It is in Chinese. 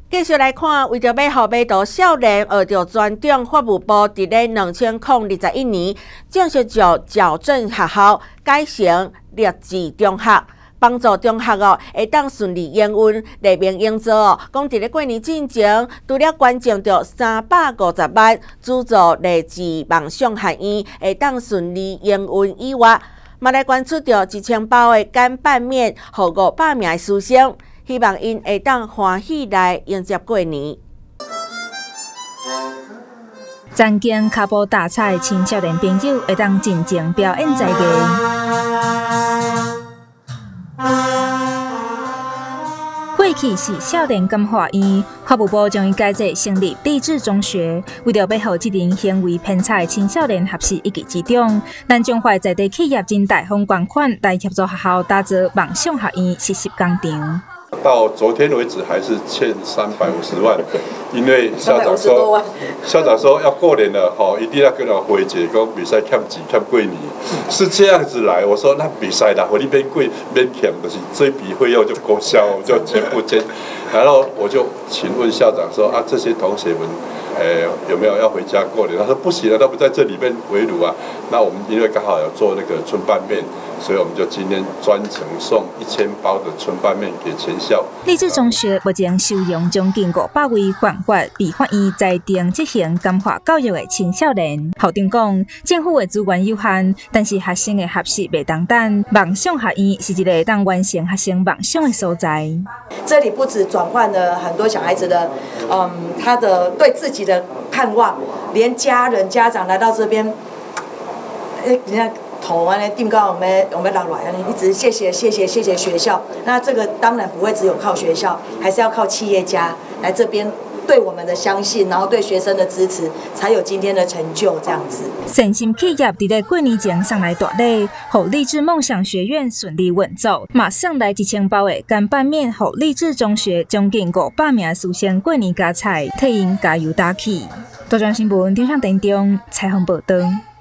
继续来看，为着要互马图少年学着尊重，法务部伫咧2021年正式就矫正学校改成励志中学，帮助中学会当顺利营运。黎明英做讲，伫咧过年进前，除了捐赠着350万资助励志梦想学院会当顺利营运以外，嘛来捐出着1000包的干拌面，予500名的师生，希望因会当欢喜来迎接过年。 曾经脚步打菜的青少年朋友会当真正表演在艺。过去是少年感化院，法务部将伊改制成立励志中学，为了要互这群行为偏差的青少年合适一技之长，咱中华在地企业真大方捐款来协助学校打造梦想学院实习工场。 到昨天为止还是欠350万，因为校长说要过年了，一定要跟我回解，讲比赛欠钱欠过年，是这样子来。我说那比赛啦，我那边贵免欠，就是这笔费用就勾销，就全部捐。然后我就请问校长说啊，这些同学们，有没有要回家过年？他说不行了，他不在这里面围炉啊。那我们因为刚好有做那个春拌面，所以我们就今天专程送1000包的春拌面给全校。 励志中学目前收容将近500位犯法被法院裁定执行感化教育的青少年。校长讲，政府的资源有限，但是学生的学习袂当等。梦想学院是一个当完成学生梦想的所在。 这里不止转换了很多小孩子的，他的对自己的盼望，连家人家长来到这边，人家头完了定高我们拉来，一直谢谢学校。那这个当然不会只有靠学校，还是要靠企业家来这边对我们的相信，然后对学生的支持，才有今天的成就这样子。 善心企业伫咧过年前送来大礼，互励志梦想学院顺利运作，嘛送来1000包的干拌面，互励志中学将近500名师生过年加菜，替因加油打气。大专新闻张上电中采访报道。